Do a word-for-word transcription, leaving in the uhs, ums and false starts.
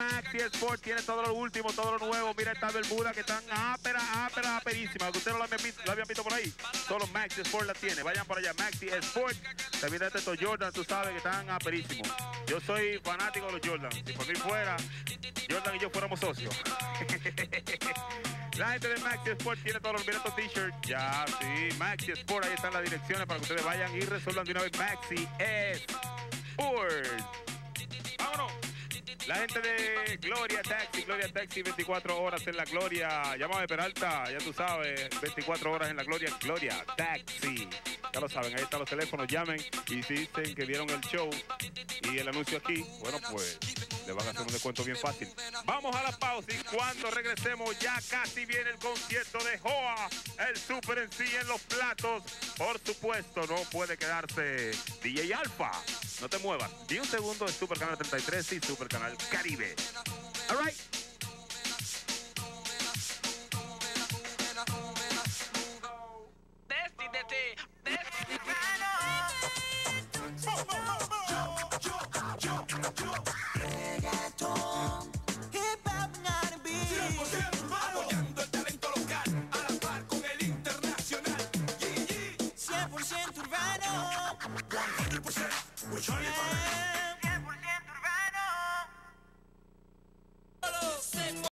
Maxi Sport tiene todo lo último, todo lo nuevo. Mira esta bermuda que están ápera, ápera, aperísima. Que ustedes no la habían visto, la habían visto por ahí. Solo Maxi Sport la tiene. Vayan para allá, Maxi Sport. También este estos Jordan, tú sabes que están aperísimos. Yo soy fanático de los Jordan. Si por mí fuera, Jordan y yo fuéramos socios. La gente de Maxi Sport tiene todos los estos t-shirts. Ya, sí, Maxi Sport, ahí están las direcciones para que ustedes vayan y resuelvan de una vez. Maxi Sport. Vámonos. La gente de Gloria Taxi, Gloria Taxi, veinticuatro horas en la Gloria. Llámame Peralta, ya tú sabes, veinticuatro horas en la Gloria, Gloria Taxi. Ya lo saben, ahí están los teléfonos, llamen y si dicen que vieron el show y el anuncio aquí, bueno, pues le van a hacer un descuento bien fácil. Vamos a la pausa y cuando regresemos ya casi viene el concierto de Joa, el Super en sí en los platos. Por supuesto, no puede quedarse D J Alfa. No te muevas. Di un segundo de Super Canal treinta y tres y Super Canal Caribe. All right. Reggaeton, hip hop, R and B. cien por ciento apoyando el talento local, a la par con el internacional. cien por ciento urbano. cien por ciento, we're trying to